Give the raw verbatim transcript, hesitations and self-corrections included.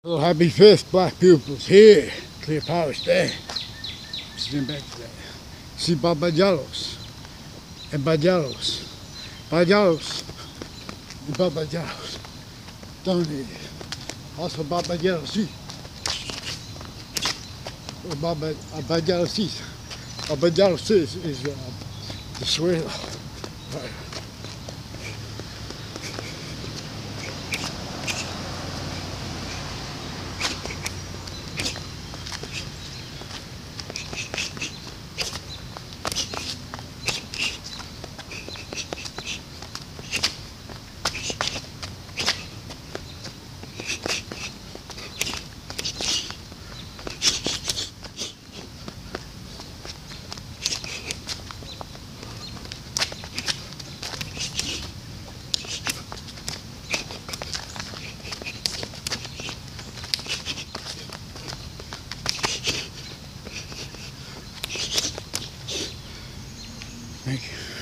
Well, happy fifth, Black Pupils here. Clear power stay. Stand back to that. See Babajalos and Bajalos. Bajalos and Babajalos. Donated. Also Babajalos, see. Baba, Babajalos, see. Babajalos is, is uh, the suelo. Right. Thank you.